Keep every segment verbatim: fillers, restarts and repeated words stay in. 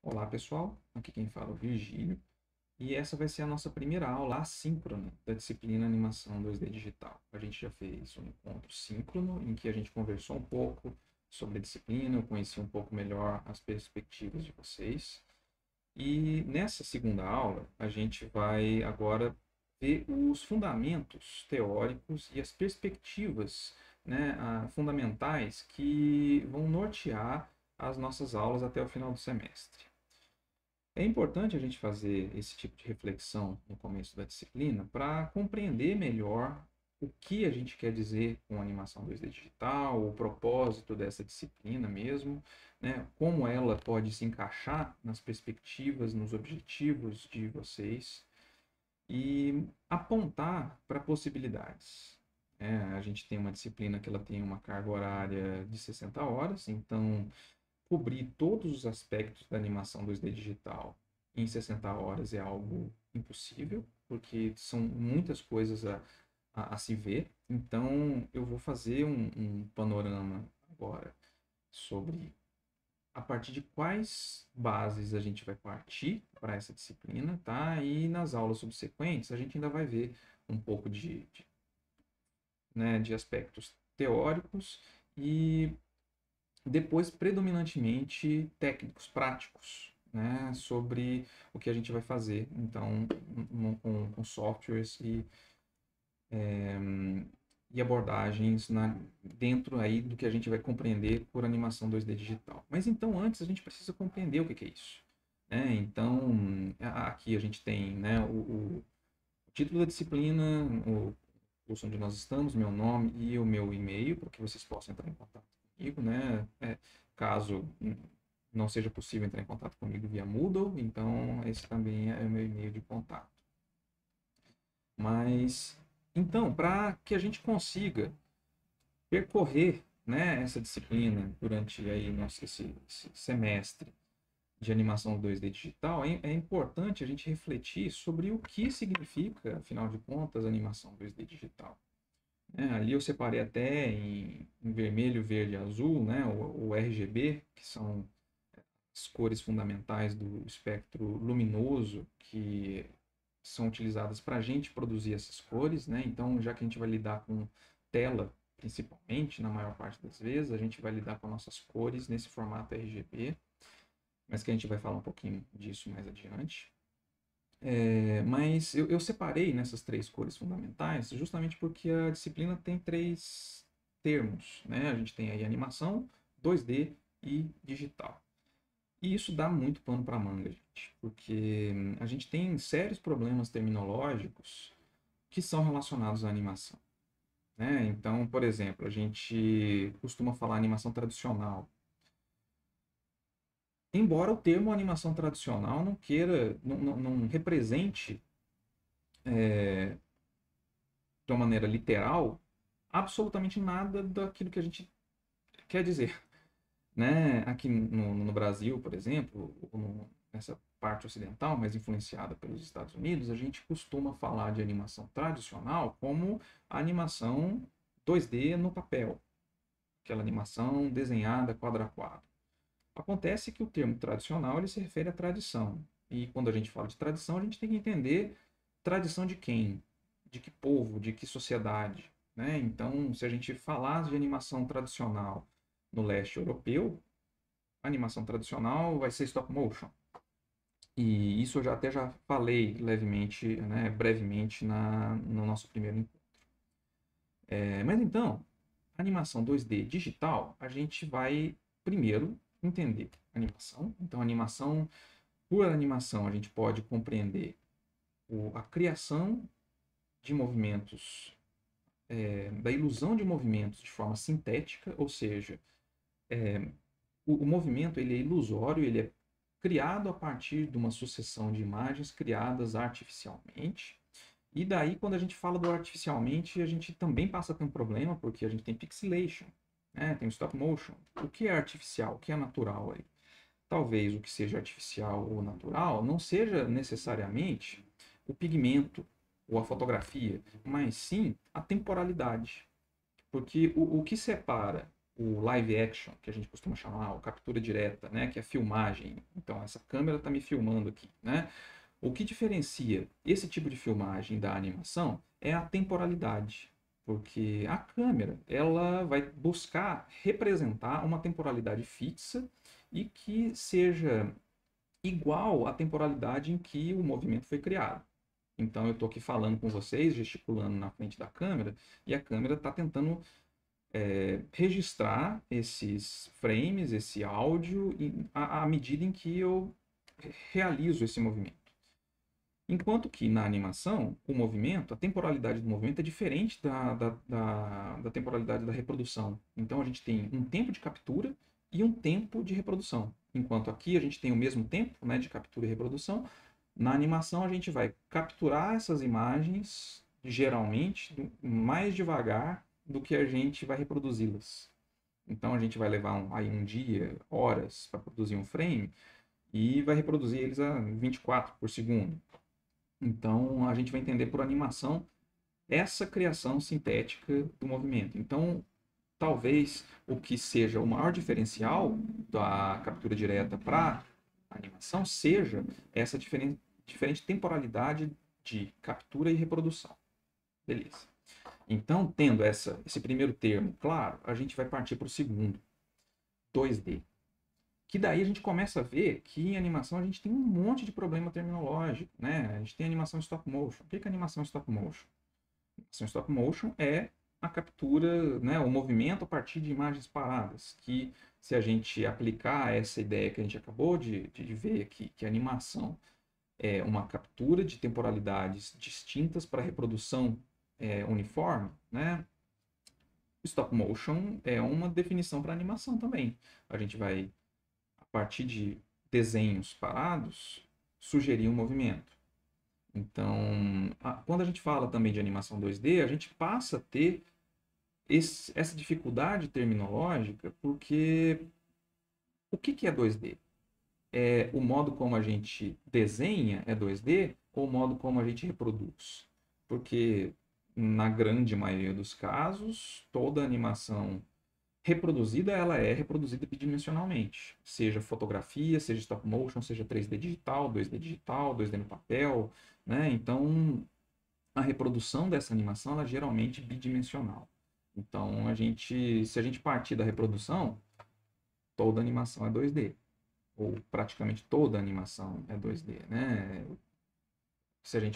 Olá pessoal, aqui quem fala é o Virgílio e essa vai ser a nossa primeira aula assíncrona da disciplina Animação dois D Digital. A gente já fez um encontro síncrono em que a gente conversou um pouco sobre a disciplina, eu conheci um pouco melhor as perspectivas de vocês. E nessa segunda aula a gente vai agora ver os fundamentos teóricos e as perspectivas, né, fundamentais que vão nortear as nossas aulas até o final do semestre. É importante a gente fazer esse tipo de reflexão no começo da disciplina para compreender melhor o que a gente quer dizer com animação dois D digital, o propósito dessa disciplina mesmo, né? Como ela pode se encaixar nas perspectivas, nos objetivos de vocês e apontar para possibilidades. É, a gente tem uma disciplina que ela tem uma carga horária de sessenta horas, então cobrir todos os aspectos da animação dois D digital em sessenta horas é algo impossível, porque são muitas coisas a, a, a se ver. Então, eu vou fazer um, um panorama agora sobre a partir de quais bases a gente vai partir para essa disciplina, tá? E nas aulas subsequentes a gente ainda vai ver um pouco de, de, né, de aspectos teóricos e depois predominantemente técnicos, práticos, né, sobre o que a gente vai fazer, então, com, com softwares e, é, e abordagens na, dentro aí do que a gente vai compreender por animação dois D digital. Mas então, antes, a gente precisa compreender o que, que é isso. Né? Então, aqui a gente tem, né, o, o título da disciplina, o curso onde nós estamos, meu nome e o meu e-mail, para que vocês possam entrar em contato comigo, né? É, caso não seja possível entrar em contato comigo via Moodle, então esse também é o meu e-mail de contato. Mas, então, para que a gente consiga percorrer, né, essa disciplina durante aí nosso, esse, esse semestre de animação dois D digital, é, é importante a gente refletir sobre o que significa, afinal de contas, animação dois D digital. É, ali eu separei até em, em vermelho, verde e azul, né, o, o R G B, que são as cores fundamentais do espectro luminoso, que são utilizadas para a gente produzir essas cores, né? Então, já que a gente vai lidar com tela, principalmente, na maior parte das vezes, a gente vai lidar com nossas cores nesse formato R G B, mas que a gente vai falar um pouquinho disso mais adiante. É, mas eu, eu separei nessas três cores fundamentais justamente porque a disciplina tem três termos, né? A gente tem aí animação, dois D e digital. E isso dá muito pano para manga, gente, porque a gente tem sérios problemas terminológicos que são relacionados à animação, né? Então, por exemplo, a gente costuma falar animação tradicional. Embora o termo animação tradicional não queira, não, não, não represente é, de uma maneira literal absolutamente nada daquilo que a gente quer dizer, né? Aqui no, no Brasil, por exemplo, ou no, nessa parte ocidental, mais influenciada pelos Estados Unidos, a gente costuma falar de animação tradicional como a animação dois D no papel, aquela animação desenhada quadro a quadro. Acontece que o termo tradicional ele se refere à tradição. E quando a gente fala de tradição, a gente tem que entender tradição de quem, de que povo, de que sociedade. Né? Então, se a gente falar de animação tradicional no leste europeu, a animação tradicional vai ser stop motion. E isso eu já até já falei levemente, né, brevemente na, no nosso primeiro encontro. É, mas então, animação dois D digital, a gente vai primeiro entender animação. Então, animação, por animação, a gente pode compreender o, a criação de movimentos, é, da ilusão de movimentos de forma sintética, ou seja, é, o, o movimento ele é ilusório, ele é criado a partir de uma sucessão de imagens criadas artificialmente. E daí, quando a gente fala do artificialmente, a gente também passa a ter um problema, porque a gente tem pixelation, né? Tem o stop motion. O que é artificial? O que é natural aí? Talvez o que seja artificial ou natural não seja necessariamente o pigmento ou a fotografia, mas sim a temporalidade. Porque o, o que separa o live action, que a gente costuma chamar, a captura direta, né, que é a filmagem Então, essa câmera está me filmando aqui, né? O que diferencia esse tipo de filmagem da animação é a temporalidade, porque a câmera ela vai buscar representar uma temporalidade fixa e que seja igual à temporalidade em que o movimento foi criado. Então eu estou aqui falando com vocês, gesticulando na frente da câmera, e a câmera está tentando é, registrar esses frames, esse áudio, à medida em que eu realizo esse movimento. Enquanto que na animação, o movimento, a temporalidade do movimento é diferente da, da, da, da temporalidade da reprodução. Então a gente tem um tempo de captura e um tempo de reprodução. Enquanto aqui a gente tem o mesmo tempo, né, de captura e reprodução, na animação a gente vai capturar essas imagens, geralmente, mais devagar do que a gente vai reproduzi-las. Então a gente vai levar um, aí um dia, horas, para produzir um frame e vai reproduzir eles a vinte e quatro por segundo. Então, a gente vai entender por animação essa criação sintética do movimento. Então, talvez o que seja o maior diferencial da captura direta para a animação seja essa diferen diferente temporalidade de captura e reprodução. Beleza. Então, tendo essa, esse primeiro termo claro, a gente vai partir para o segundo, dois D. Que daí a gente começa a ver que em animação a gente tem um monte de problema terminológico, né? A gente tem animação stop motion. O que é animação stop motion? Animação stop motion é a captura, né, o movimento a partir de imagens paradas, que se a gente aplicar essa ideia que a gente acabou de, de ver aqui, que a animação é uma captura de temporalidades distintas para reprodução é, uniforme, né? Stop motion é uma definição para animação também. A gente vai a partir de desenhos parados, sugerir um movimento. Então, a, quando a gente fala também de animação dois D, a gente passa a ter esse, essa dificuldade terminológica, porque o que, que é dois D? É o modo como a gente desenha é dois D ou o modo como a gente reproduz? Porque, na grande maioria dos casos, toda animação reproduzida, ela é reproduzida bidimensionalmente, seja fotografia, seja stop motion, seja três D digital, dois D digital, dois D no papel, né? Então, a reprodução dessa animação, ela é geralmente bidimensional. Então, a gente, se a gente partir da reprodução, toda animação é dois D, ou praticamente toda animação é dois D, né? Se a gente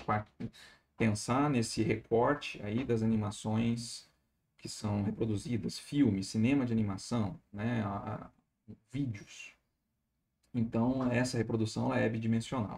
pensar nesse recorte aí das animações que são reproduzidas, filmes, cinema de animação, né, a, a, vídeos. Então, essa reprodução ela é bidimensional.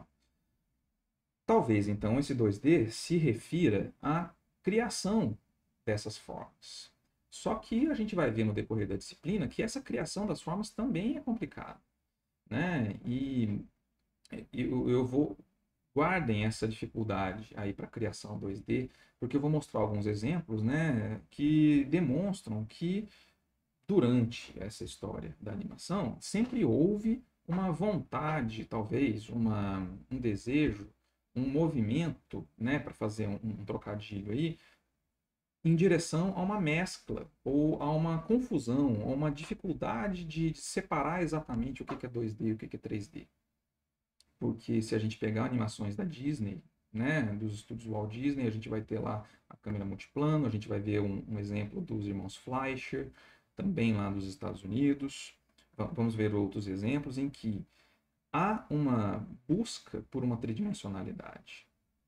Talvez, então, esse dois D se refira à criação dessas formas. Só que a gente vai ver no decorrer da disciplina que essa criação das formas também é complicada, né? E eu, eu vou... Guardem essa dificuldade aí para a criação dois D, porque eu vou mostrar alguns exemplos, né, que demonstram que durante essa história da animação sempre houve uma vontade, talvez, uma, um desejo, um movimento, né, para fazer um, um trocadilho aí, em direção a uma mescla ou a uma confusão, a uma dificuldade de, de separar exatamente o que é dois D e o que é três D. Porque se a gente pegar animações da Disney, né, dos estúdios Walt Disney, a gente vai ter lá a câmera multiplano, a gente vai ver um, um exemplo dos irmãos Fleischer, também lá dos Estados Unidos. Vamos ver outros exemplos em que há uma busca por uma tridimensionalidade.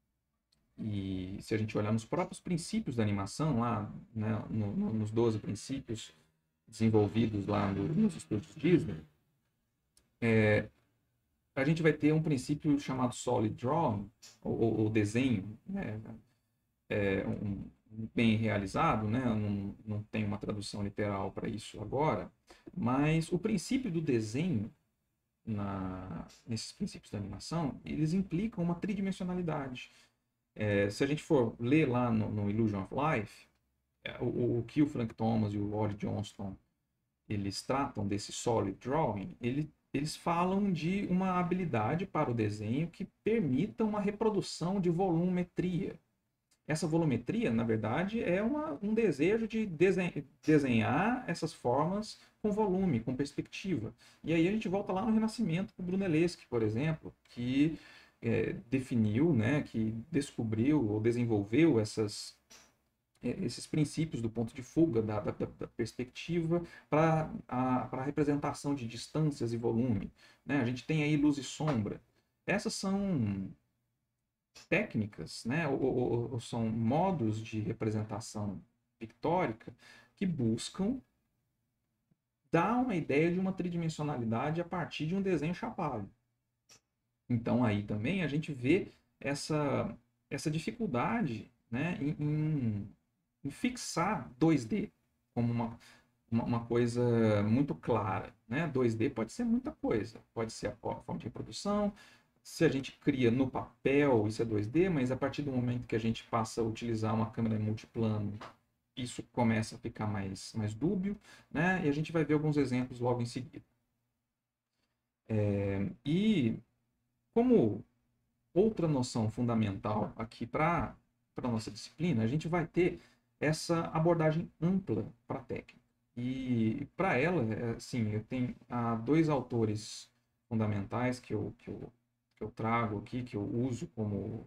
E se a gente olhar nos próprios princípios da animação, lá, né, no, no, nos doze princípios desenvolvidos lá no, nos estúdios Disney, é, a gente vai ter um princípio chamado Solid Drawing, ou, ou desenho, né? É, um, bem realizado, né? Não, não tem uma tradução literal para isso agora, mas o princípio do desenho, na, nesses princípios da animação, eles implicam uma tridimensionalidade. É, se a gente for ler lá no, no Illusion of Life, é, o, o que o Frank Thomas e o Wally Johnston eles tratam desse Solid Drawing, ele eles falam de uma habilidade para o desenho que permita uma reprodução de volumetria. essa volumetria, na verdade, é uma, um desejo de desen desenhar essas formas com volume, com perspectiva. E aí a gente volta lá no Renascimento com Brunelleschi, por exemplo, que é, definiu, né, que descobriu ou desenvolveu essas, esses princípios do ponto de fuga, da, da, da perspectiva, para a, para a representação de distâncias e volume. Né? A gente tem aí luz e sombra. Essas são técnicas, né, ou, ou, ou são modos de representação pictórica que buscam dar uma ideia de uma tridimensionalidade a partir de um desenho chapado. Então aí também a gente vê essa, essa dificuldade, né, em, em, em fixar dois D como uma, uma, uma coisa muito clara. Né? dois D pode ser muita coisa, pode ser a forma de reprodução. Se a gente cria no papel, isso é dois D, mas a partir do momento que a gente passa a utilizar uma câmera multiplano, isso começa a ficar mais, mais dúbio, né? E a gente vai ver alguns exemplos logo em seguida. É, e como outra noção fundamental aqui para a nossa disciplina, a gente vai ter essa abordagem ampla para a técnica. E para ela, assim, eu tenho há dois autores fundamentais que eu, que eu que eu trago aqui, que eu uso como,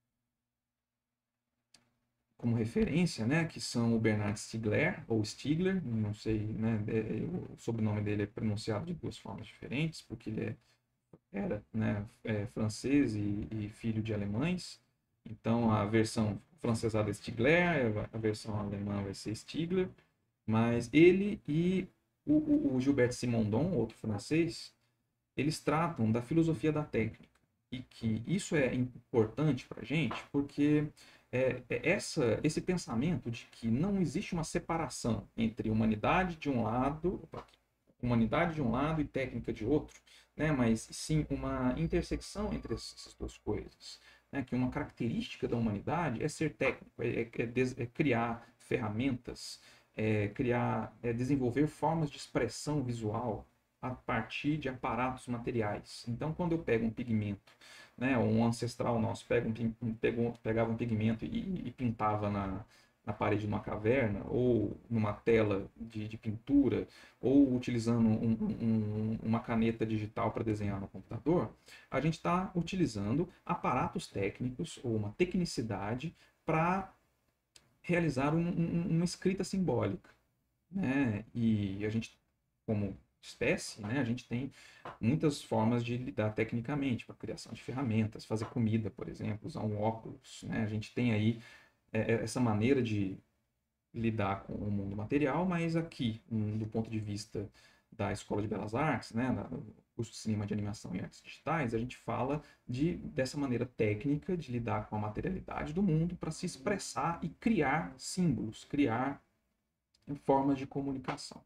como referência, né, que são o Bernard Stiegler, ou Stiegler, não sei, né, é, o sobrenome dele é pronunciado de duas formas diferentes, porque ele é, era, né, é, francês e, e filho de alemães, então a versão francesada é Stiegler, a versão alemã vai ser Stiegler, mas ele e o, o, o Gilbert Simondon, outro francês, eles tratam da filosofia da técnica. E que isso é importante para a gente, porque é, é essa, esse pensamento de que não existe uma separação entre humanidade de um lado, humanidade de um lado e técnica de outro, né? Mas sim uma intersecção entre essas duas coisas. Né? Que uma característica da humanidade é ser técnico, é, é, é criar ferramentas, é criar, é desenvolver formas de expressão visual a partir de aparatos materiais. Então, quando eu pego um pigmento, né, um ancestral nosso pega um, um, pegou, pegava um pigmento e, e pintava na, na parede de uma caverna, ou numa tela de, de pintura, ou utilizando um, um, uma caneta digital para desenhar no computador, a gente está utilizando aparatos técnicos ou uma tecnicidade para realizar um, um, uma escrita simbólica. Né? E a gente, como espécie, né, a gente tem muitas formas de lidar tecnicamente, para a criação de ferramentas, fazer comida, por exemplo, usar um óculos. Né? A gente tem aí é, essa maneira de lidar com o mundo material, mas aqui, um, do ponto de vista da Escola de Belas Artes, né, do curso de Cinema de Animação e Artes Digitais, a gente fala de, dessa maneira técnica de lidar com a materialidade do mundo para se expressar e criar símbolos, criar formas de comunicação.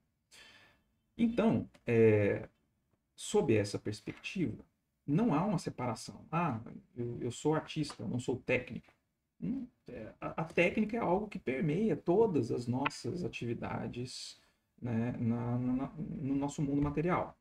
Então, é, sob essa perspectiva, não há uma separação. Ah, eu, eu sou artista, eu não sou técnico. Hum, é, a, a técnica é algo que permeia todas as nossas atividades, né, na, na, no nosso mundo material.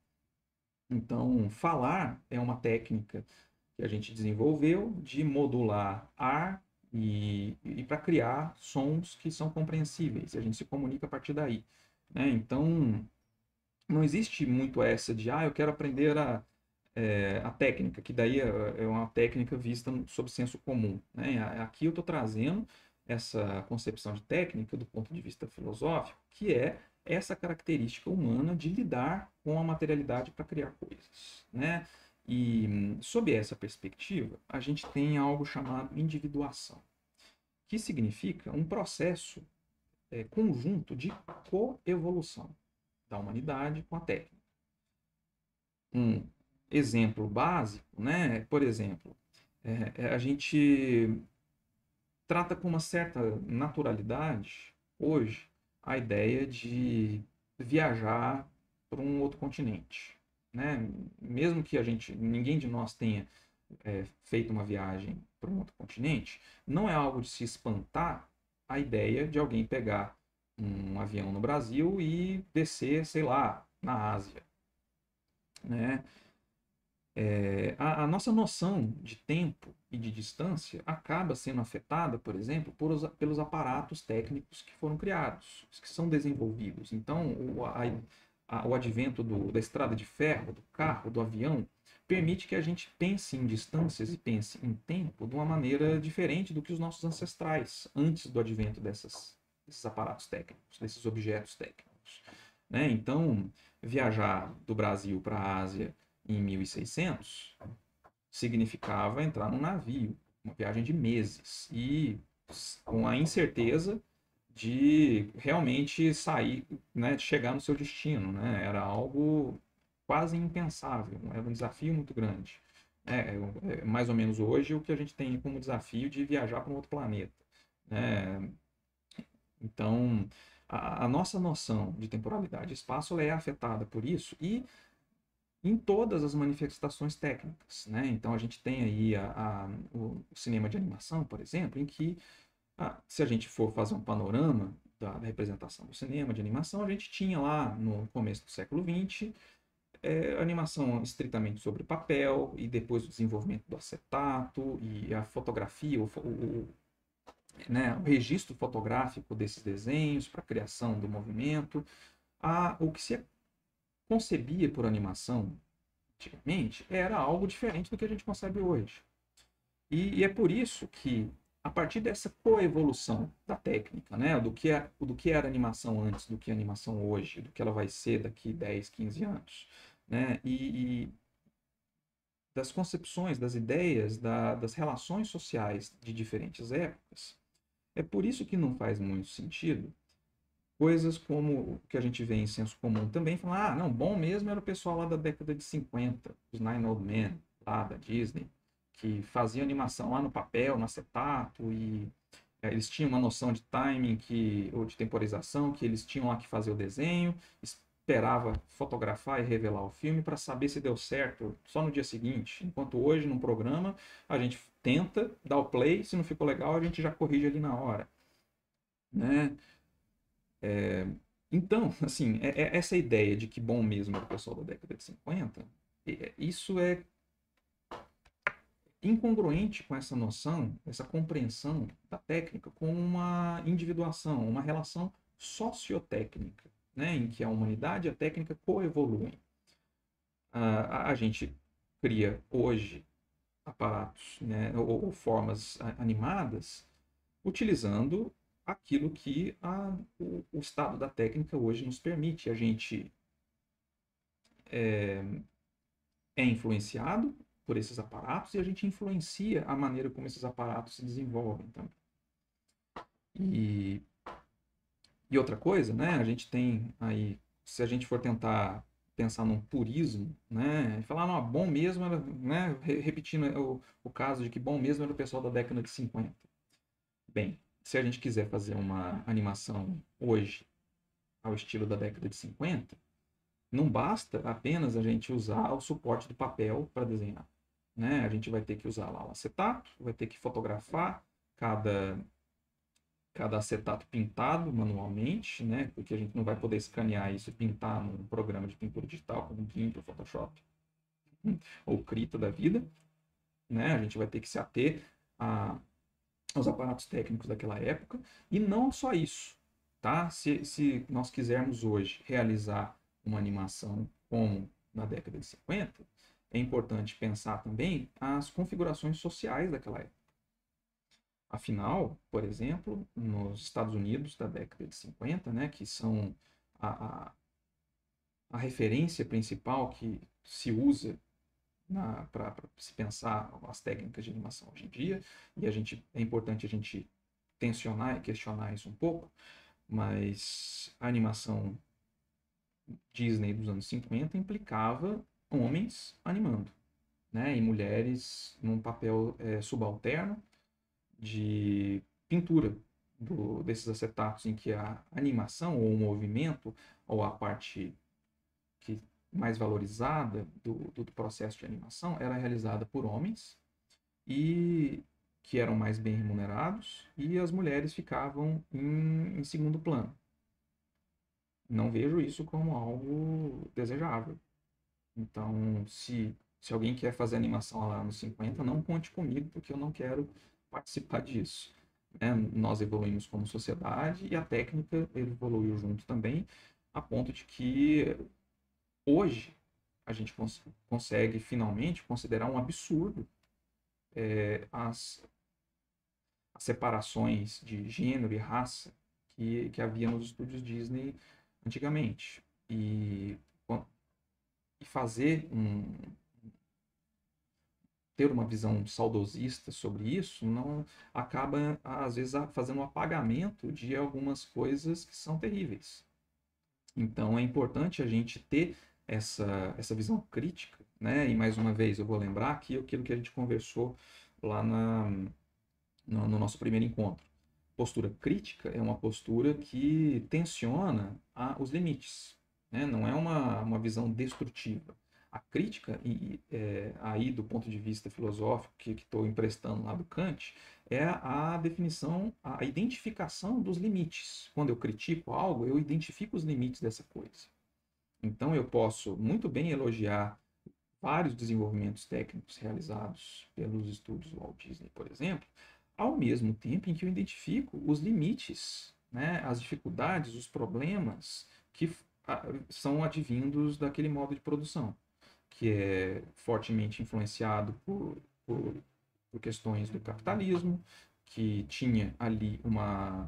Então, falar é uma técnica que a gente desenvolveu de modular ar e, e para criar sons que são compreensíveis. A gente se comunica a partir daí. Né? Então, não existe muito essa de, ah, eu quero aprender a, é, a técnica, que daí é, é uma técnica vista sob senso comum. Né? Aqui eu estou trazendo essa concepção de técnica do ponto de vista filosófico, que é essa característica humana de lidar com a materialidade para criar coisas. Né? E, sob essa perspectiva, a gente tem algo chamado individuação, que significa um processo é, conjunto de coevolução da humanidade com a técnica. Um exemplo básico, né? Por exemplo, é, a gente trata com uma certa naturalidade hoje a ideia de viajar para um outro continente, né? Mesmo que a gente, ninguém de nós tenha é, feito uma viagem para um outro continente, não é algo de se espantar a ideia de alguém pegar um avião no Brasil e descer, sei lá, na Ásia, né? É, a, a nossa noção de tempo e de distância acaba sendo afetada, por exemplo, por os, pelos aparatos técnicos que foram criados, que são desenvolvidos. Então, o, a, a, o advento do, da estrada de ferro, do carro, do avião, permite que a gente pense em distâncias e pense em tempo de uma maneira diferente do que os nossos ancestrais, antes do advento dessas, desses aparatos técnicos, desses objetos técnicos. Né? Então, viajar do Brasil para a Ásia em mil e seiscentos significava entrar num navio, uma viagem de meses, e com a incerteza de realmente sair, né, de chegar no seu destino. Né? Era algo quase impensável, era um desafio muito grande. É, é mais ou menos hoje o que a gente tem como desafio de viajar para um outro planeta. Né? Então, a, a nossa noção de temporalidade e espaço ela é afetada por isso e em todas as manifestações técnicas. Né? Então, a gente tem aí a, a, o cinema de animação, por exemplo, em que, ah, se a gente for fazer um panorama da, da representação do cinema de animação, a gente tinha lá no começo do século vinte é, animação estritamente sobre papel, e depois o desenvolvimento do acetato e a fotografia, o, o, né, o registro fotográfico desses desenhos para a criação do movimento. A, o que se concebia por animação antigamente era algo diferente do que a gente concebe hoje. E, e é por isso que, a partir dessa coevolução da técnica, né, do que, é, do que era animação antes, do que é animação hoje, do que ela vai ser daqui dez, quinze anos, né, e, e das concepções, das ideias, da, das relações sociais de diferentes épocas, é por isso que não faz muito sentido coisas como o que a gente vê em senso comum também, falar, ah, não, bom mesmo era o pessoal lá da década de cinquenta, os Nine Old Men, lá da Disney, que fazia animação lá no papel, no acetato, e é, eles tinham uma noção de timing que, ou de temporização, que eles tinham lá que fazer o desenho, esperava fotografar e revelar o filme para saber se deu certo só no dia seguinte. Enquanto hoje, num programa, a gente tenta dar o play, se não ficou legal, a gente já corrige ali na hora. Né? É, então, assim, é, é essa ideia de que bom mesmo era o pessoal da década de cinquenta, é, isso é incongruente com essa noção, essa compreensão da técnica com uma individuação, uma relação sociotécnica, né, em que a humanidade e a técnica coevoluem. A, a gente cria hoje aparatos, né, ou, ou formas animadas utilizando aquilo que a, o, o estado da técnica hoje nos permite. A gente é, é influenciado por esses aparatos e a gente influencia a maneira como esses aparatos se desenvolvem também. E, e outra coisa, né? A gente tem aí, se a gente for tentar pensar num purismo, né? E falar, não, bom mesmo era, né? Repetindo o, o caso de que bom mesmo era o pessoal da década de cinquenta. Bem, se a gente quiser fazer uma animação hoje ao estilo da década de cinquenta, não basta apenas a gente usar o suporte do papel para desenhar. Né? A gente vai ter que usar lá o acetato, vai ter que fotografar cada, cada acetato pintado manualmente, né? Porque a gente não vai poder escanear isso e pintar num programa de pintura digital como o GIMP, o Photoshop, ou o Krita da vida. Né? A gente vai ter que se ater a, aos aparatos técnicos daquela época. E não só isso. Tá? Se, se nós quisermos hoje realizar uma animação como na década de cinquenta, é importante pensar também as configurações sociais daquela época. Afinal, por exemplo, nos Estados Unidos da década de cinquenta, né, que são a, a, a referência principal que se usa para se pensar as técnicas de animação hoje em dia, e a gente, é importante a gente tensionar e questionar isso um pouco, mas a animação Disney dos anos cinquenta implicava homens animando, né? E mulheres num papel é, subalterno de pintura do, desses acetatos, em que a animação ou o movimento ou a parte que mais valorizada do, do processo de animação era realizada por homens e que eram mais bem remunerados, e as mulheres ficavam em, em segundo plano. Não vejo isso como algo desejável. Então, se, Se alguém quer fazer animação lá nos cinquenta, não conte comigo, porque eu não quero participar disso. Né? Nós evoluímos como sociedade e a técnica evoluiu junto também, a ponto de que hoje a gente cons consegue finalmente considerar um absurdo é, as, as separações de gênero e raça que, que havia nos estúdios Disney antigamente. E, e fazer um, ter uma visão saudosista sobre isso não acaba, às vezes, fazendo um apagamento de algumas coisas que são terríveis. Então, é importante a gente ter essa, essa visão crítica, né? E, mais uma vez, eu vou lembrar aqui aquilo que a gente conversou lá na, no, no nosso primeiro encontro. Postura crítica é uma postura que tensiona a, os limites, né? Não é uma, uma visão destrutiva. A crítica, e, é, aí do ponto de vista filosófico que estou emprestando lá do Kant, é a definição, a identificação dos limites. Quando eu critico algo, eu identifico os limites dessa coisa. Então eu posso muito bem elogiar vários desenvolvimentos técnicos realizados pelos estúdios Walt Disney, por exemplo, ao mesmo tempo em que eu identifico os limites, né, as dificuldades, os problemas que são advindos daquele modo de produção, que é fortemente influenciado por, por, por questões do capitalismo, que tinha ali uma,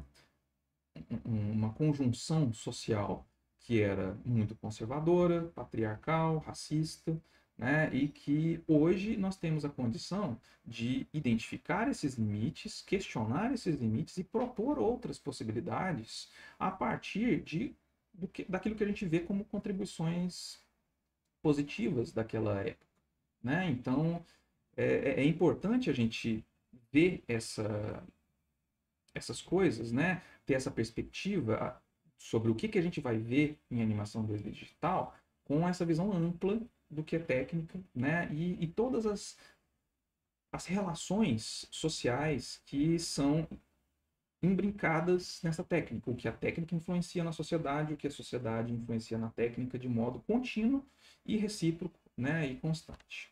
uma conjunção social que era muito conservadora, patriarcal, racista, né? E que hoje nós temos a condição de identificar esses limites, questionar esses limites e propor outras possibilidades a partir de, do que, daquilo que a gente vê como contribuições positivas daquela época, né? Então, é, é importante a gente ver essa, essas coisas, né? Ter essa perspectiva sobre o que, que a gente vai ver em animação dois D digital com essa visão ampla do que é técnica, né? E, e todas as, as relações sociais que são imbrincadas nessa técnica, o que a técnica influencia na sociedade, o que a sociedade influencia na técnica de modo contínuo e recíproco, né? E constante.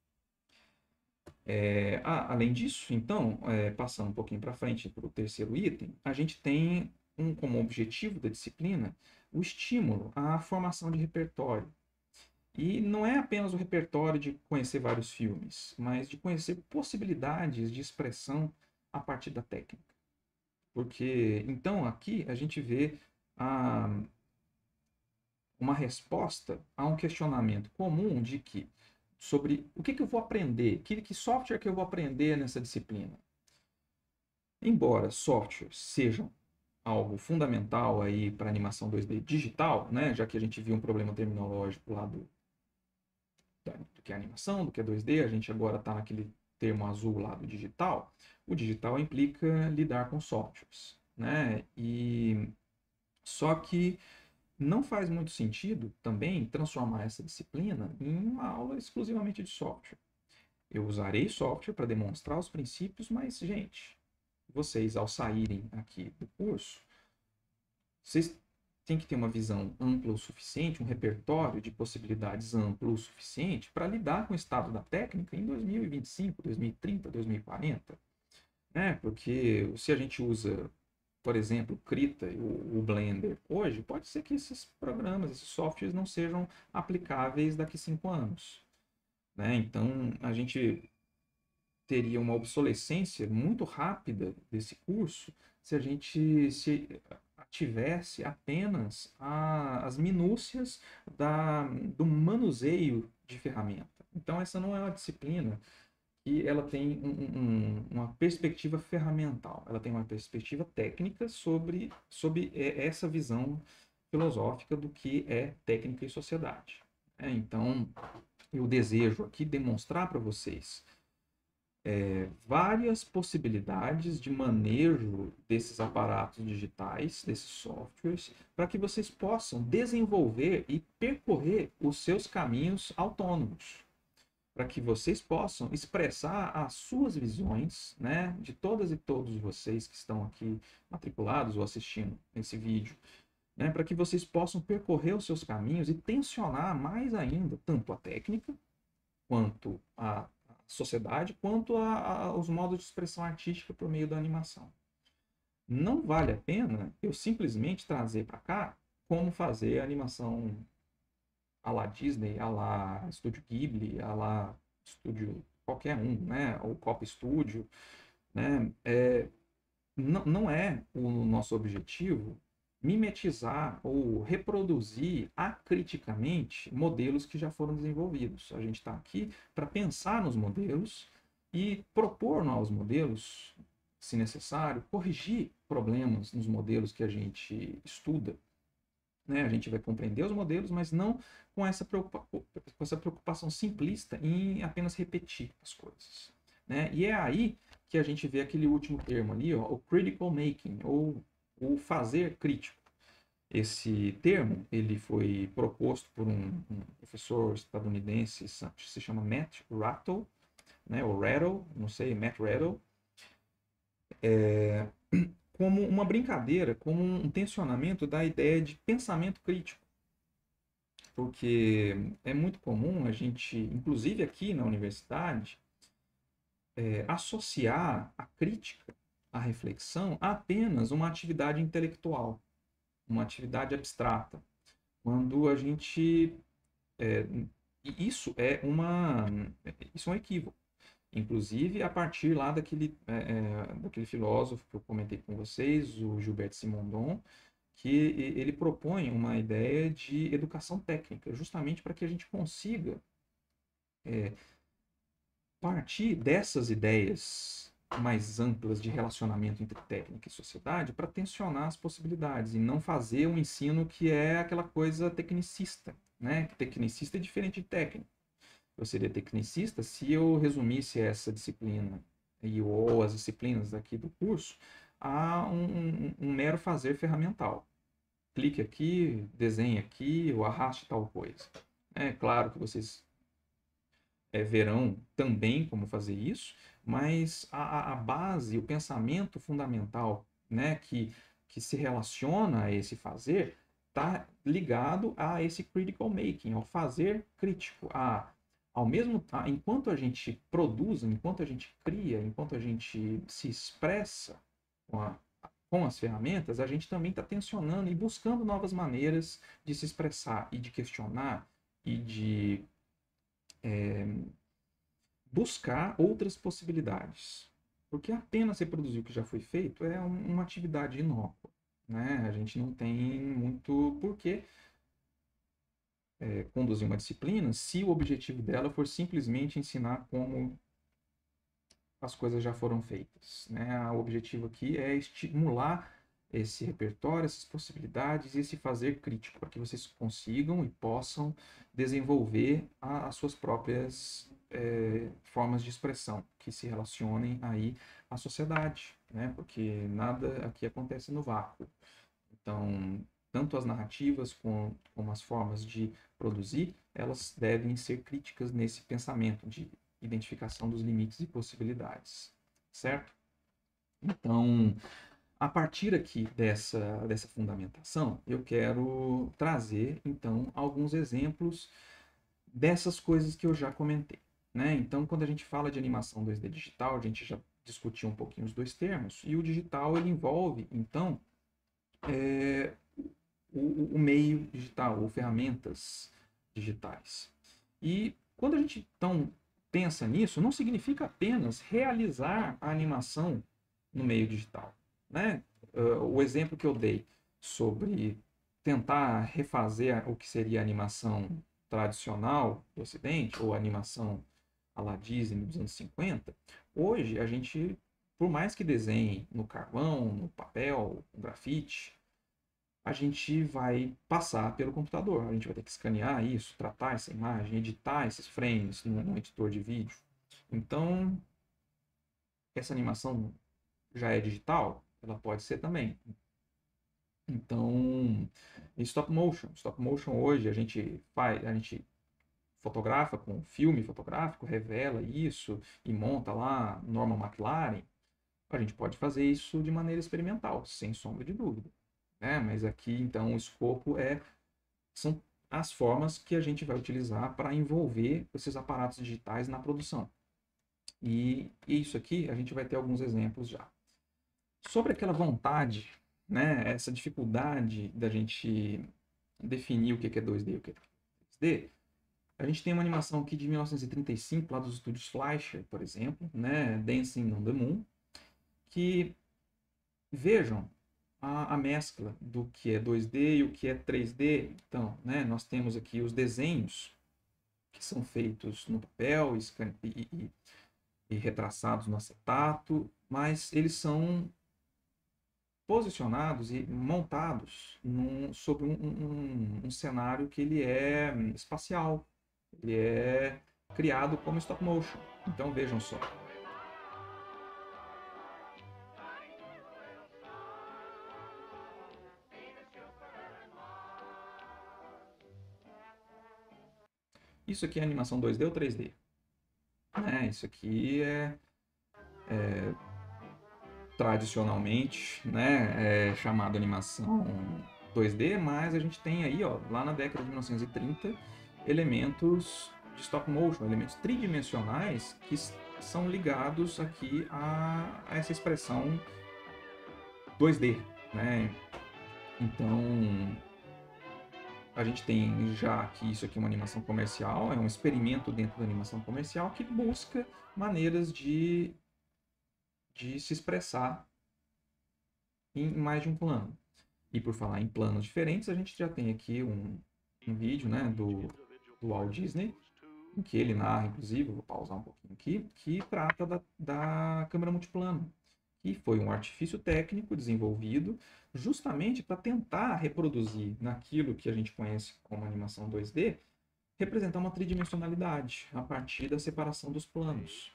É, ah, além disso, então, é, passando um pouquinho para frente para o terceiro item, a gente tem um, como objetivo da disciplina o estímulo à formação de repertório. E não é apenas o repertório de conhecer vários filmes, mas de conhecer possibilidades de expressão a partir da técnica. Porque, então, aqui a gente vê a, uma resposta a um questionamento comum de que sobre o que, que eu vou aprender, que, que software que eu vou aprender nessa disciplina. Embora softwares sejam algo fundamental aí para animação dois D digital, né, já que a gente viu um problema terminológico lá do, do que é animação, do que é dois D, a gente agora está naquele termo azul lá do digital. O digital implica lidar com softwares, né? E só que não faz muito sentido também transformar essa disciplina em uma aula exclusivamente de software. Eu usarei software para demonstrar os princípios, mas, gente, vocês, ao saírem aqui do curso, vocês têm que ter uma visão ampla o suficiente, um repertório de possibilidades amplo o suficiente para lidar com o estado da técnica em dois mil e vinte e cinco, dois mil e trinta, dois mil e quarenta. Né? Porque se a gente usa, por exemplo, o Krita e o, o Blender hoje, pode ser que esses programas, esses softwares não sejam aplicáveis daqui a cinco anos. Né? Então, a gente teria uma obsolescência muito rápida desse curso se a gente se tivesse apenas a, as minúcias da, do manuseio de ferramenta. Então, essa não é uma disciplina que ela tem um, um, uma perspectiva ferramental, ela tem uma perspectiva técnica sobre, sobre essa visão filosófica do que é técnica e sociedade. É, então, eu desejo aqui demonstrar para vocês é, várias possibilidades de manejo desses aparatos digitais, desses softwares, para que vocês possam desenvolver e percorrer os seus caminhos autônomos, para que vocês possam expressar as suas visões, né, de todas e todos vocês que estão aqui matriculados ou assistindo esse vídeo, né, para que vocês possam percorrer os seus caminhos e tensionar mais ainda tanto a técnica quanto à sociedade, quanto a, a, aos modos de expressão artística por meio da animação. Não vale a pena eu simplesmente trazer para cá como fazer a animação à la Disney, à la Estúdio Ghibli, à la Estúdio qualquer um, né? Ou Cop Studio, né? É, não, não é o nosso objetivo mimetizar ou reproduzir acriticamente modelos que já foram desenvolvidos. A gente está aqui para pensar nos modelos e propor novos modelos, se necessário, corrigir problemas nos modelos que a gente estuda. Né? A gente vai compreender os modelos, mas não com essa, preocupa com essa preocupação simplista em apenas repetir as coisas. Né? E é aí que a gente vê aquele último termo ali, ó, o critical making, ou o fazer crítico. Esse termo ele foi proposto por um, um professor estadunidense, se chama Matt Rattle, né, ou Rattle, não sei, Matt Rattle, é, como uma brincadeira, como um tensionamento da ideia de pensamento crítico. Porque é muito comum a gente, inclusive aqui na universidade, é, associar a crítica, a reflexão, a apenas uma atividade intelectual, uma atividade abstrata. Quando a gente. É, isso é uma. Isso é um equívoco. Inclusive a partir lá daquele, é, daquele filósofo que eu comentei com vocês, o Gilbert Simondon, que ele propõe uma ideia de educação técnica, justamente para que a gente consiga é, partir dessas ideias mais amplas de relacionamento entre técnica e sociedade para tensionar as possibilidades e não fazer um ensino que é aquela coisa tecnicista, né? Tecnicista é diferente de técnico. Eu seria tecnicista se eu resumisse essa disciplina e ou as disciplinas aqui do curso a um, um, um mero fazer ferramental. Clique aqui, desenhe aqui, ou arraste tal coisa. É claro que vocês é, verão também como fazer isso, mas a, a base, o pensamento fundamental, né, que, que se relaciona a esse fazer, está ligado a esse critical making, ao fazer crítico, a ao mesmo a, enquanto a gente produz, enquanto a gente cria, enquanto a gente se expressa com, a, com as ferramentas, a gente também está tensionando e buscando novas maneiras de se expressar e de questionar e de é, buscar outras possibilidades. Porque apenas reproduzir o que já foi feito é um, uma atividade inócua. Né? A gente não tem muito porquê é, conduzir uma disciplina se o objetivo dela for simplesmente ensinar como as coisas já foram feitas. Né? O objetivo aqui é estimular esse repertório, essas possibilidades e esse fazer crítico, para que vocês consigam e possam desenvolver a, as suas próprias é, formas de expressão que se relacionem aí à sociedade, né? Porque nada aqui acontece no vácuo. Então, tanto as narrativas como, como as formas de produzir, elas devem ser críticas nesse pensamento de identificação dos limites e possibilidades, certo? Então, a partir aqui dessa, dessa fundamentação, eu quero trazer, então, alguns exemplos dessas coisas que eu já comentei. Né? Então, quando a gente fala de animação dois D digital, a gente já discutiu um pouquinho os dois termos, e o digital ele envolve, então, é, o, o meio digital, ou ferramentas digitais. E quando a gente, então, pensa nisso, não significa apenas realizar a animação no meio digital. Né? Uh, o exemplo que eu dei sobre tentar refazer o que seria a animação tradicional do Ocidente, ou a animação à la Disney dos anos cinquenta, hoje a gente, por mais que desenhe no carvão, no papel, no grafite, a gente vai passar pelo computador. A gente vai ter que escanear isso, tratar essa imagem, editar esses frames no editor de vídeo. Então, essa animação já é digital? Ela pode ser também. Então, stop motion. Stop motion hoje a gente faz, a gente fotografa com filme fotográfico, revela isso e monta lá Norman McLaren. A gente pode fazer isso de maneira experimental, sem sombra de dúvida. Né? Mas aqui, então, o escopo é são as formas que a gente vai utilizar para envolver esses aparatos digitais na produção. E isso aqui a gente vai ter alguns exemplos já. Sobre aquela vontade, né, essa dificuldade da gente definir o que é dois D e o que é três D, a gente tem uma animação aqui de mil novecentos e trinta e cinco, lá dos estúdios Fleischer, por exemplo, né, Dancing on the Moon, que vejam a, a mescla do que é dois D e o que é três D. Então, né, nós temos aqui os desenhos que são feitos no papel e, e, e retraçados no acetato, mas eles são posicionados e montados num, sobre um, um, um cenário que ele é espacial, ele é criado como stop motion. Então vejam só. Isso aqui é animação dois D ou três D? É, isso aqui é, é tradicionalmente, né, é chamado animação dois D, mas a gente tem aí, ó, lá na década de mil novecentos e trinta, elementos de stop motion, elementos tridimensionais que são ligados aqui a, a essa expressão dois D, né? Então, a gente tem já que isso aqui é uma animação comercial, é um experimento dentro da animação comercial que busca maneiras de, de se expressar em mais de um plano. E por falar em planos diferentes, a gente já tem aqui um, um vídeo, né, do, do Walt Disney, em que ele narra, inclusive, vou pausar um pouquinho aqui, que trata da, da câmera multiplano, que foi um artifício técnico desenvolvido justamente para tentar reproduzir naquilo que a gente conhece como animação dois D, representar uma tridimensionalidade a partir da separação dos planos.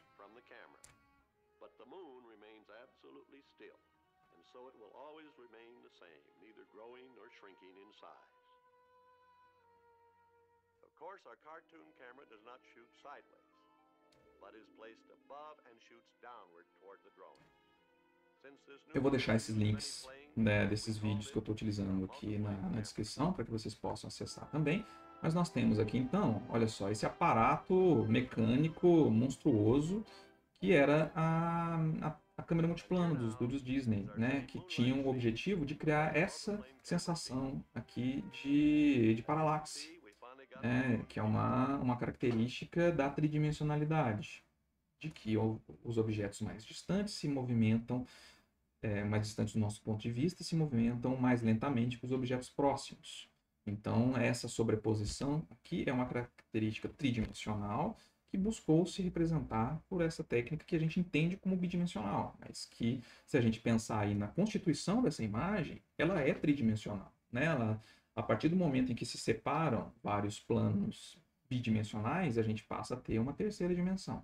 Of course, our cartoon camera does not shoot sideways, but is placed above and shoots downward toward the drone. Eu vou deixar esses links, né, desses vídeos que eu estou utilizando aqui na, na descrição para que vocês possam acessar também. Mas nós temos aqui então, olha só, esse aparato mecânico monstruoso que era a, a, a câmera multiplano dos estúdios Disney, né, que tinha o objetivo de criar essa sensação aqui de, de paralaxe, né, que é uma, uma característica da tridimensionalidade, de que os objetos mais distantes se movimentam, é, mais distantes do nosso ponto de vista, se movimentam mais lentamente que os objetos próximos. Então, essa sobreposição aqui é uma característica tridimensional que buscou se representar por essa técnica que a gente entende como bidimensional, mas que, se a gente pensar aí na constituição dessa imagem, ela é tridimensional, né? Ela, a partir do momento em que se separam vários planos bidimensionais, a gente passa a ter uma terceira dimensão.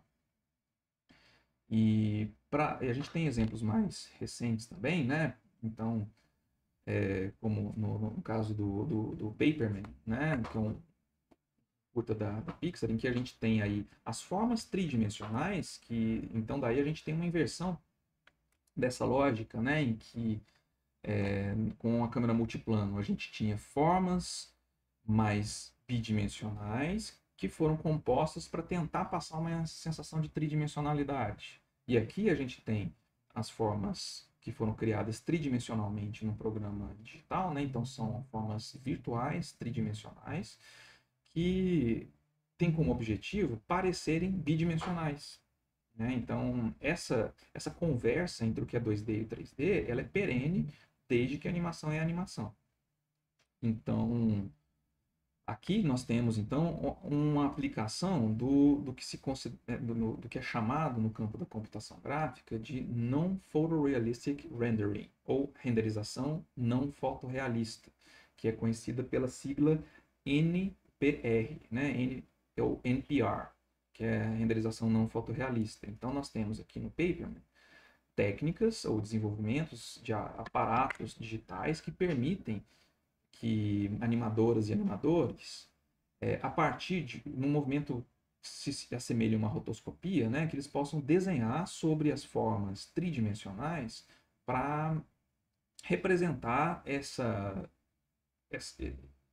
E pra, a gente tem exemplos mais recentes também, né? Então, é, como no, no caso do, do, do Paperman, né? Que é um curta da, da Pixar, em que a gente tem aí as formas tridimensionais, que então daí a gente tem uma inversão dessa lógica, né? Em que é, com a câmera multiplano a gente tinha formas mais bidimensionais que foram compostas para tentar passar uma sensação de tridimensionalidade. E aqui a gente tem as formas que foram criadas tridimensionalmente no programa digital, né? Então são formas virtuais tridimensionais que têm como objetivo parecerem bidimensionais, né? Então essa essa conversa entre o que é dois D e três D, ela é perene desde que a animação é animação. Então aqui nós temos, então, uma aplicação do, do, que se do, do que é chamado no campo da computação gráfica de Non-Photorealistic Rendering, ou renderização não fotorrealista, que é conhecida pela sigla N P R, né? N, ou N P R, que é renderização não fotorrealista. Então, nós temos aqui no Paperman técnicas ou desenvolvimentos de aparatos digitais que permitem que animadoras e animadores, é, a partir de um movimento que se assemelha a uma rotoscopia, né, que eles possam desenhar sobre as formas tridimensionais para representar essa, essa,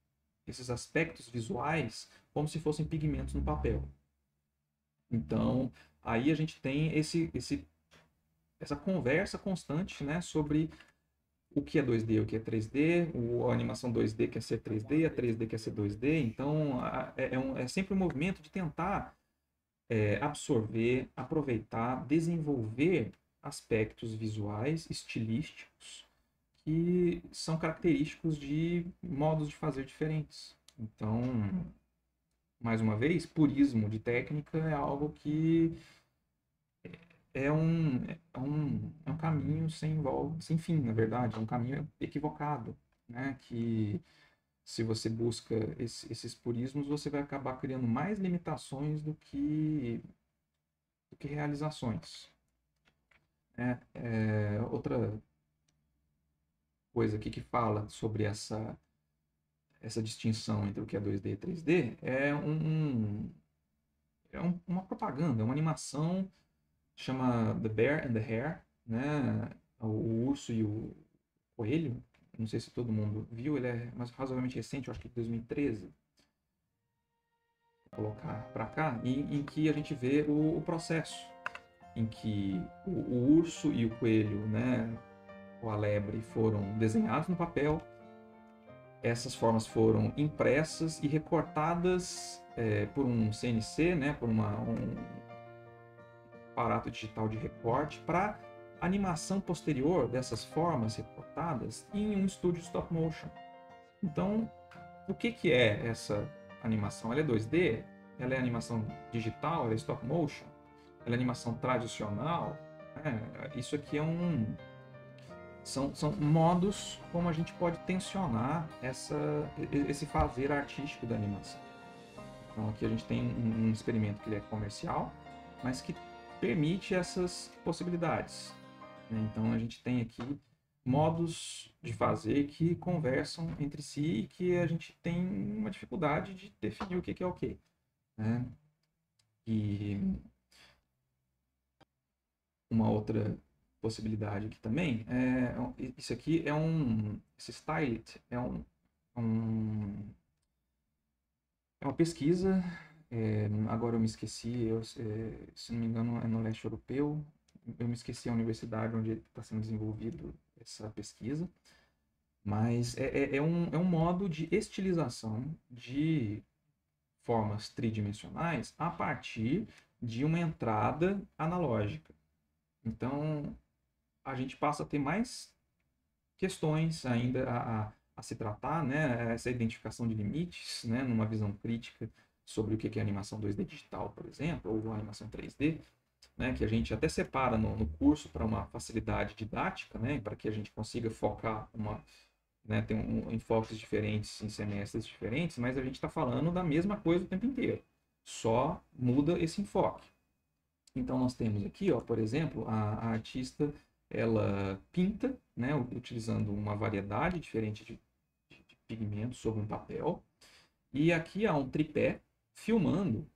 esses aspectos visuais como se fossem pigmentos no papel. Então, aí a gente tem esse, esse, essa conversa constante, né, sobre o que é dois D, o que é três D, o, a animação dois D quer ser três D, a três D quer ser dois D. Então, a, é, é, um, é sempre um movimento de tentar é, absorver, aproveitar, desenvolver aspectos visuais, estilísticos, que são característicos de modos de fazer diferentes. Então, mais uma vez, purismo de técnica é algo que é um, é um, é um caminho sem volta, sem fim, na verdade, é um caminho equivocado, né? Que se você busca esse, esses purismos, você vai acabar criando mais limitações do que, do que realizações. É, é, outra coisa aqui que fala sobre essa, essa distinção entre o que é dois D e três D é, um, é um, uma propaganda, é uma animação, chama The Bear and the Hare, né? O, o urso e o coelho. Não sei se todo mundo viu, ele é mais razoavelmente recente, eu acho que de dois mil e treze. Vou colocar para cá, em, em que a gente vê o, o processo, em que o, o urso e o coelho, né, ou a lebre, foram desenhados no papel. Essas formas foram impressas e recortadas é, por um C N C, né, por uma, um aparato digital de recorte, para animação posterior dessas formas recortadas em um estúdio stop motion. Então, o que, que é essa animação? Ela é dois D? Ela é animação digital? Ela é stop motion? Ela é animação tradicional? É, isso aqui é um... São, são modos como a gente pode tensionar essa, esse fazer artístico da animação. Então aqui a gente tem um, um experimento que ele é comercial, mas que permite essas possibilidades. Então a gente tem aqui modos de fazer que conversam entre si e que a gente tem uma dificuldade de definir o que é o que. Né? E uma outra possibilidade aqui também é isso aqui é um esse Stylit é um, um é uma pesquisa. É, agora eu me esqueci, eu, é, se não me engano é no leste europeu. Eu me esqueci a universidade onde está sendo desenvolvido essa pesquisa, mas é, é, é, um, é um modo de estilização de formas tridimensionais a partir de uma entrada analógica. Então, a gente passa a ter mais questões ainda a, a, a se tratar, né? Essa identificação de limites, né? Numa visão crítica sobre o que é animação dois D digital, por exemplo, ou animação três D. Né, que a gente até separa no, no curso para uma facilidade didática, né, para que a gente consiga focar uma, né, ter um, enfoques diferentes em semestres diferentes, mas a gente está falando da mesma coisa o tempo inteiro, só muda esse enfoque. Então nós temos aqui, ó, por exemplo, a, a artista ela pinta, né, utilizando uma variedade diferente de, de, de pigmentos sobre um papel, e aqui há um tripé filmando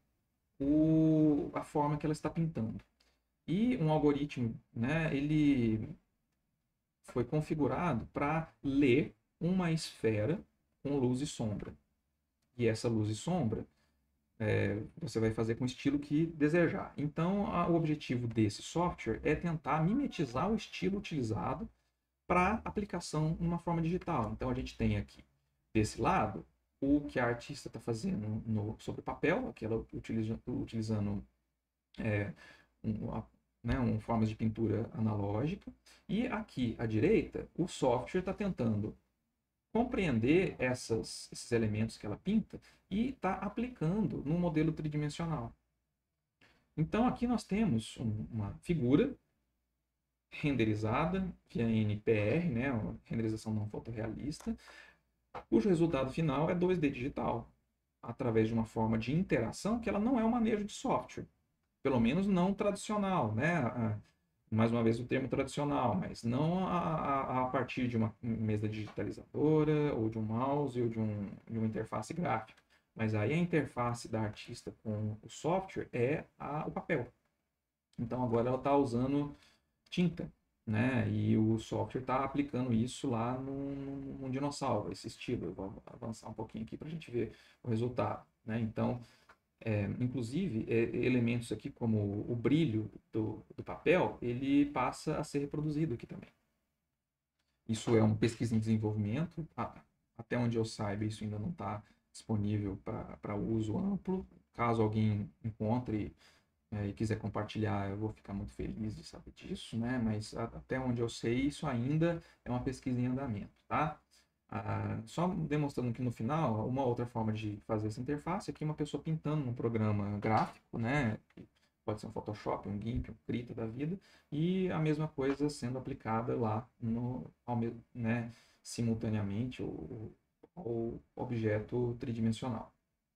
o, a forma que ela está pintando. E um algoritmo, né, ele foi configurado para ler uma esfera com luz e sombra. E essa luz e sombra é, você vai fazer com o estilo que desejar. Então, a, o objetivo desse software é tentar mimetizar o estilo utilizado para aplicação numa forma digital. Então, a gente tem aqui, desse lado, o que a artista está fazendo no, sobre papel, aqui ela utiliza, utilizando é, um, a, né, um, formas de pintura analógica. E aqui à direita, o software está tentando compreender essas, esses elementos que ela pinta e está aplicando no modelo tridimensional. Então aqui nós temos um, uma figura renderizada via N P R, né, uma renderização não fotorrealista, cujo resultado final é dois D digital, através de uma forma de interação que ela não é um manejo de software. Pelo menos não tradicional, né? Mais uma vez o termo tradicional, mas não a, a, a partir de uma mesa digitalizadora, ou de um mouse, ou de, um, de uma interface gráfica. Mas aí a interface da artista com o software é a, o papel. Então agora ela está usando tinta, né? E o software está aplicando isso lá num, num dinossauro, esse estilo. Eu vou avançar um pouquinho aqui para a gente ver o resultado, né? Então, é, inclusive, é, elementos aqui como o brilho do, do papel, ele passa a ser reproduzido aqui também. Isso é uma pesquisa em desenvolvimento. Até onde eu saiba, isso ainda não está disponível para uso amplo. Caso alguém encontre é, e quiser compartilhar, eu vou ficar muito feliz de saber disso, né? Mas a, até onde eu sei, isso ainda é uma pesquisa em andamento, tá? Ah, só demonstrando que no final, uma outra forma de fazer essa interface é que uma pessoa pintando um programa gráfico, né? Pode ser um Photoshop, um GIMP, um Krita da vida, e a mesma coisa sendo aplicada lá no, ao mesmo, né, simultaneamente o, o objeto tridimensional.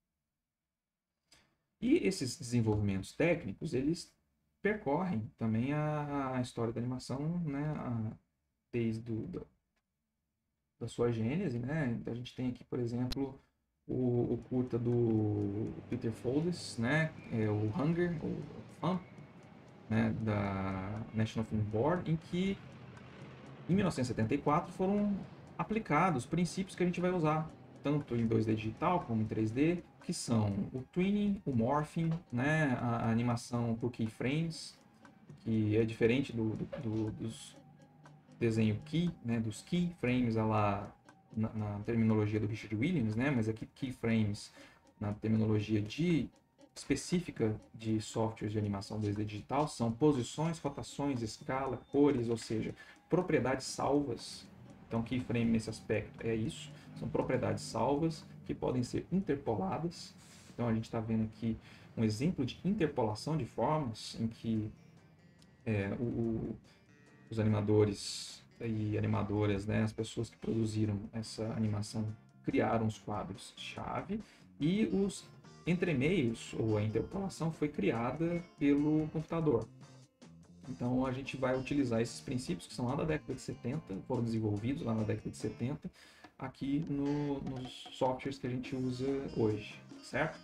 E esses desenvolvimentos técnicos, eles percorrem também a, a história da animação, né, a, desde do, da, da sua gênese, né? A gente tem aqui, por exemplo, o, o curta do Peter Foldes, né, é o Hunger, o Fun, né, da National Film Board, em que em mil novecentos e setenta e quatro foram aplicados princípios que a gente vai usar tanto em dois D digital como em três D, que são o twinning, o morphing, né, a, a animação por keyframes, que é diferente do, do, do, dos desenho key, né, dos keyframes lá na, na terminologia do Richard Williams, né, mas aqui keyframes na terminologia de específica de softwares de animação dois D digital são posições, rotações, escala, cores, ou seja, propriedades salvas. Então, keyframe nesse aspecto é isso, são propriedades salvas que podem ser interpoladas. Então, a gente está vendo aqui um exemplo de interpolação de formas em que é, o, o, os animadores e animadoras, né, as pessoas que produziram essa animação, criaram os quadros-chave e os entremeios, ou a interpolação, foi criada pelo computador. Então a gente vai utilizar esses princípios que são lá da década de setenta, foram desenvolvidos lá na década de setenta, aqui no, nos softwares que a gente usa hoje, certo?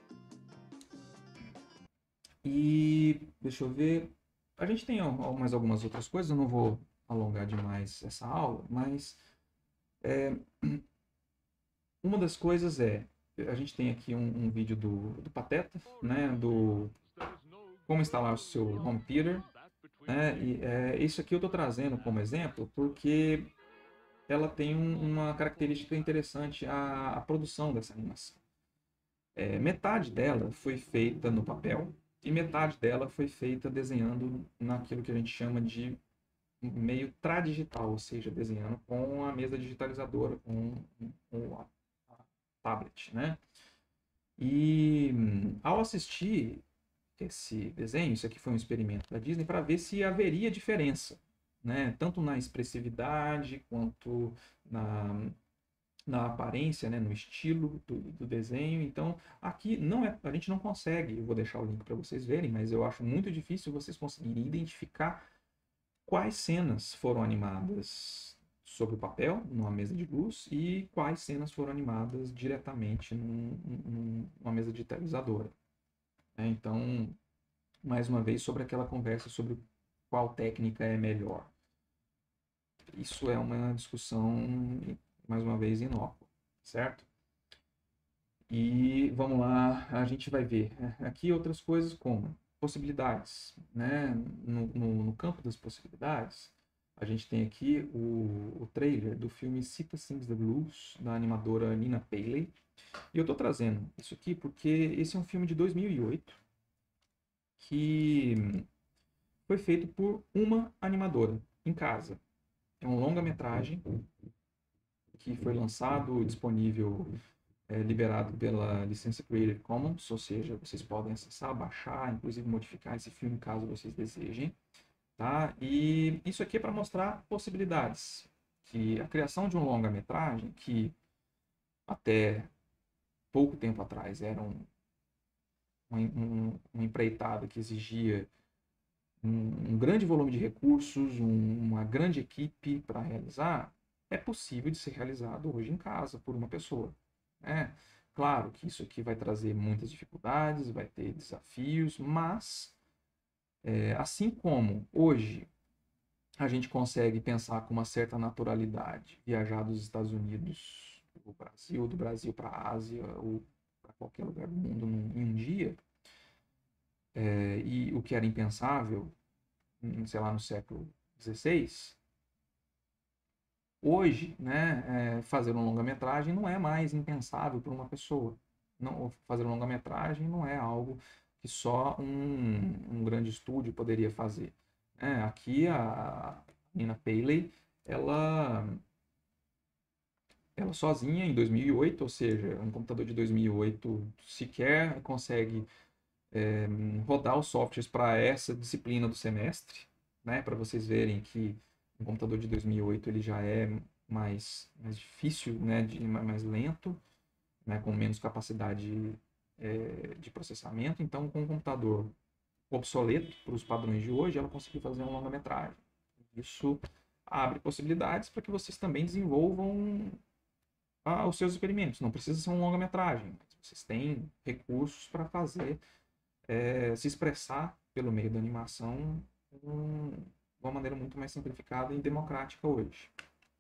E deixa eu ver, a gente tem mais algumas outras coisas, eu não vou alongar demais essa aula, mas é, uma das coisas é, a gente tem aqui um, um vídeo do, do Pateta, né, do como instalar o seu home theater, né, e é, isso aqui eu estou trazendo como exemplo porque ela tem um, uma característica interessante, a, a produção dessa animação. É, metade dela foi feita no papel e metade dela foi feita desenhando naquilo que a gente chama de meio tradigital, ou seja, desenhando com a mesa digitalizadora, com, com a, a tablet, né? E ao assistir esse desenho, isso aqui foi um experimento da Disney, para ver se haveria diferença, né? Tanto na expressividade quanto na, na aparência, né? No estilo do, do desenho. Então, aqui não é, a gente não consegue, eu vou deixar o link para vocês verem, mas eu acho muito difícil vocês conseguirem identificar quais cenas foram animadas sobre o papel, numa mesa de luz, e quais cenas foram animadas diretamente num, num, numa mesa digitalizadora. É, então, mais uma vez, sobre aquela conversa sobre qual técnica é melhor. Isso é uma discussão, mais uma vez, inócua, certo? E vamos lá, a gente vai ver aqui outras coisas como possibilidades, né? No, no, no campo das possibilidades, a gente tem aqui o, o trailer do filme Sita Sings the Blues, da animadora Nina Paley. E eu estou trazendo isso aqui porque esse é um filme de dois mil e oito que foi feito por uma animadora em casa. É um longa-metragem que foi lançado, disponível, é, liberado pela licença Creative Commons, ou seja, vocês podem acessar, baixar, inclusive modificar esse filme caso vocês desejem. Tá? E isso aqui é para mostrar possibilidades. Que a criação de um longa-metragem, que até pouco tempo atrás era um, um, um empreitada que exigia um, um grande volume de recursos, um, uma grande equipe para realizar, é possível de ser realizado hoje em casa por uma pessoa. Né? Claro que isso aqui vai trazer muitas dificuldades, vai ter desafios, mas é, assim como hoje a gente consegue pensar com uma certa naturalidade, viajar dos Estados Unidos para o Brasil, do Brasil para a Ásia ou para qualquer lugar do mundo num, em um dia, é, e o que era impensável, sei lá, no século dezesseis, hoje, né, é, fazer um longa-metragem não é mais impensável para uma pessoa. Não, fazer um longa-metragem não é algo que só um, um grande estúdio poderia fazer. É, aqui a Nina Paley, ela, ela sozinha em dois mil e oito, ou seja, um computador de dois mil e oito sequer consegue é, rodar os softwares para essa disciplina do semestre, né, para vocês verem que um computador de dois mil e oito ele já é mais, mais difícil, né, de, mais lento, né, com menos capacidade é, de processamento. Então, com um computador obsoleto para os padrões de hoje, ela conseguiu fazer uma longa-metragem. Isso abre possibilidades para que vocês também desenvolvam ah, os seus experimentos. Não precisa ser uma longa-metragem, mas vocês têm recursos para fazer, é, se expressar pelo meio da animação um, de uma maneira muito mais simplificada e democrática hoje.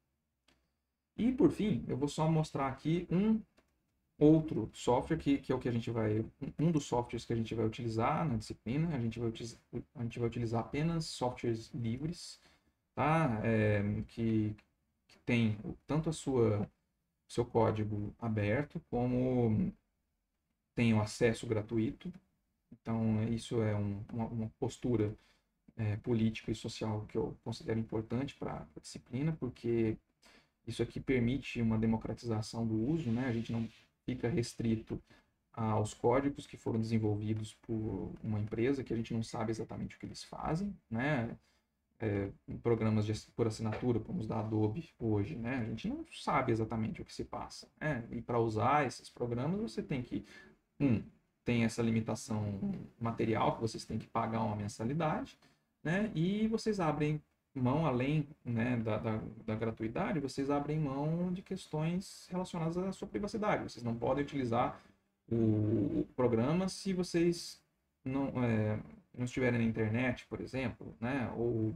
E, por fim, eu vou só mostrar aqui um outro software, que, que é o que a gente vai, um dos softwares que a gente vai utilizar na disciplina. A gente vai, a gente vai utilizar apenas softwares livres, tá? É, que, que tem tanto a sua seu código aberto, como tem o acesso gratuito. Então, isso é um, uma, uma postura é, política e social que eu considero importante para a disciplina, porque isso aqui permite uma democratização do uso, né? A gente não fica restrito aos códigos que foram desenvolvidos por uma empresa que a gente não sabe exatamente o que eles fazem, né? É, programas de, por assinatura, como os da Adobe hoje, né? A gente não sabe exatamente o que se passa, né? E para usar esses programas você tem que, um, tem essa limitação material, que vocês têm que pagar uma mensalidade, né? E vocês abrem mão, além, né, da, da, da gratuidade, vocês abrem mão de questões relacionadas à sua privacidade. Vocês não podem utilizar o, o programa se vocês não, é, não estiverem na internet, por exemplo, né? Ou,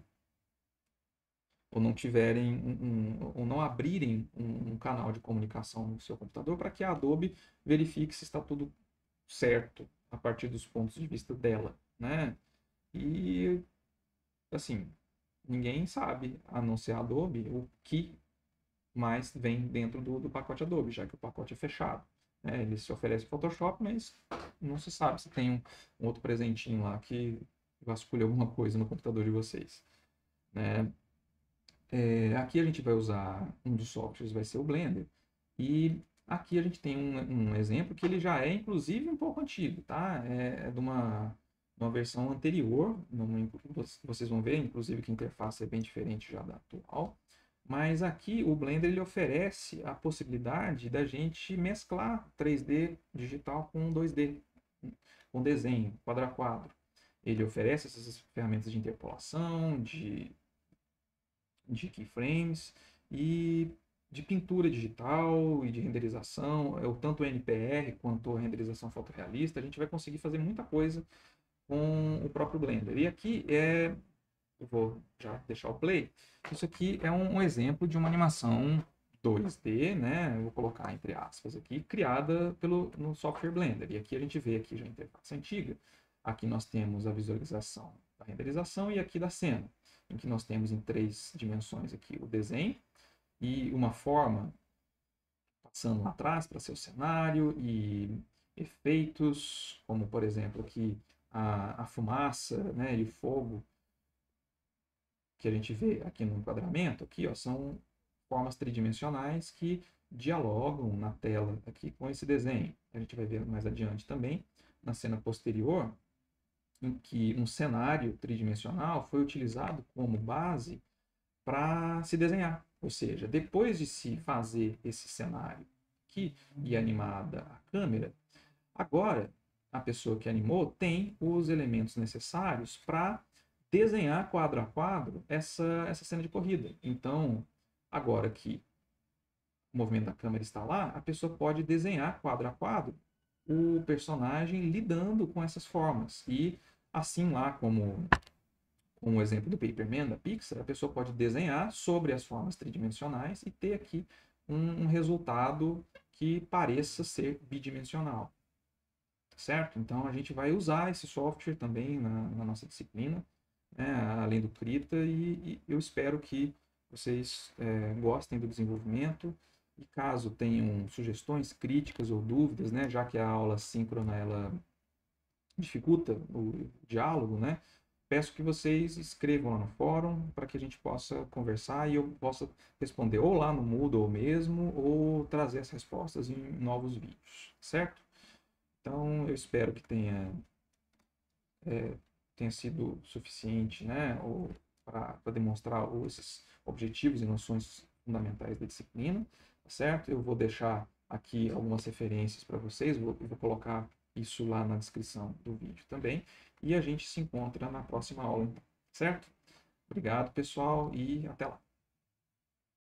ou não tiverem um, um, ou não abrirem um, um canal de comunicação no seu computador para que a Adobe verifique se está tudo certo a partir dos pontos de vista dela, né? E assim, ninguém sabe, a não ser a Adobe, o que mais vem dentro do, do pacote Adobe, já que o pacote é fechado. Né? Ele se oferece Photoshop, mas não se sabe se tem um, um outro presentinho lá que vasculha alguma coisa no computador de vocês. Né? É, aqui a gente vai usar, um dos softwares vai ser o Blender, e aqui a gente tem um, um exemplo que ele já é, inclusive, um pouco antigo, tá? É, é de uma, uma versão anterior, não, vocês vão ver, inclusive, que a interface é bem diferente já da atual. Mas aqui o Blender ele oferece a possibilidade da gente mesclar três D digital com dois D, com desenho, quadro a quadro. Ele oferece essas ferramentas de interpolação, de de keyframes e de pintura digital e de renderização, é, o tanto o N P R quanto a renderização fotorrealista. A gente vai conseguir fazer muita coisa com o próprio Blender. E aqui é, eu vou já deixar o play, isso aqui é um, um exemplo de uma animação dois D, né? Eu vou colocar entre aspas aqui, criada pelo, no software Blender. E aqui a gente vê aqui já a interface antiga. Aqui nós temos a visualização da renderização e aqui da cena, em que nós temos em três dimensões aqui o desenho e uma forma passando lá atrás para ser o cenário e efeitos, como por exemplo aqui a, a fumaça, né, e o fogo que a gente vê aqui no enquadramento, aqui, ó, são formas tridimensionais que dialogam na tela aqui com esse desenho. A gente vai ver mais adiante também, na cena posterior, em que um cenário tridimensional foi utilizado como base para se desenhar. Ou seja, depois de se fazer esse cenário aqui e animada a câmera, agora a pessoa que animou tem os elementos necessários para desenhar quadro a quadro essa, essa cena de corrida. Então, agora que o movimento da câmera está lá, a pessoa pode desenhar quadro a quadro o personagem lidando com essas formas. E assim lá como, como o exemplo do Paperman da Pixar, a pessoa pode desenhar sobre as formas tridimensionais e ter aqui um, um resultado que pareça ser bidimensional, certo? Então a gente vai usar esse software também na, na nossa disciplina, né, além do Krita, e, e eu espero que vocês é, gostem do desenvolvimento. E caso tenham sugestões, críticas ou dúvidas, né, já que a aula síncrona ela dificulta o diálogo, né, peço que vocês escrevam lá no fórum para que a gente possa conversar e eu possa responder ou lá no Moodle mesmo ou trazer as respostas em novos vídeos, certo? Então eu espero que tenha, é, tenha sido suficiente, né, para demonstrar esses objetivos e noções fundamentais da disciplina, certo? Eu vou deixar aqui algumas referências para vocês, vou, vou colocar isso lá na descrição do vídeo também, e a gente se encontra na próxima aula, certo? Obrigado, pessoal, e até lá.